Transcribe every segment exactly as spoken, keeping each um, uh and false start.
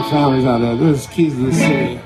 families out there. This is Keys to the City.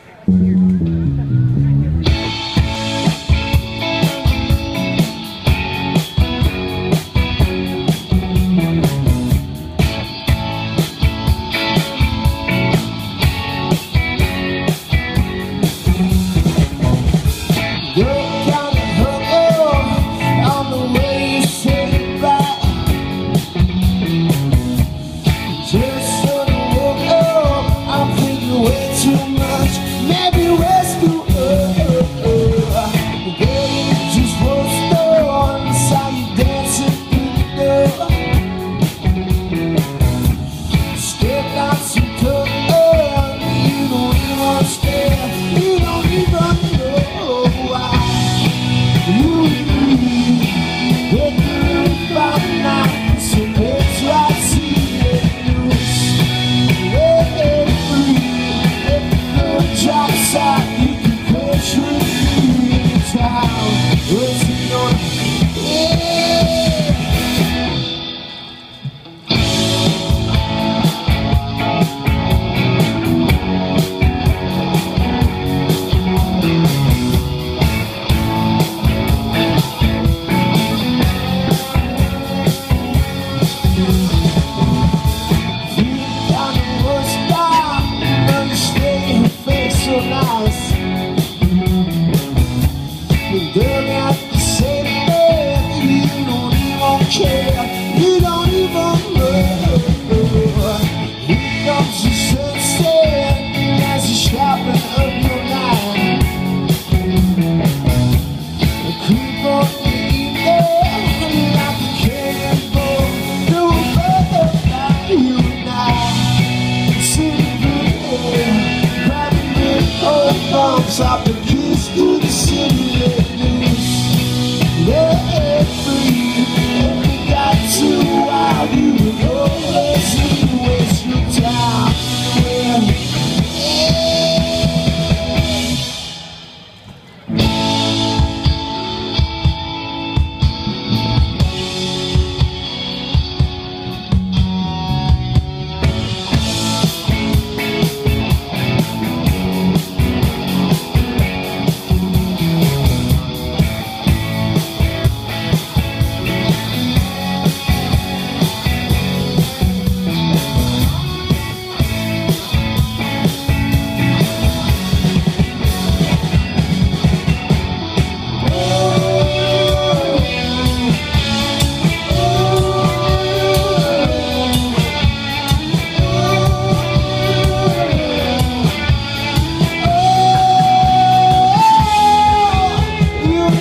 You don't even know. Here comes the sunset as you sharpen up your mind. Creep on the evening like a cannonball. No matter you and I, sitting good, grabbing the old bombs off the keys to the city. Let loose, let free. Too wild, you would always need to waste your time. Yeah.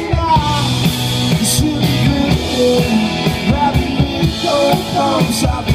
Stop.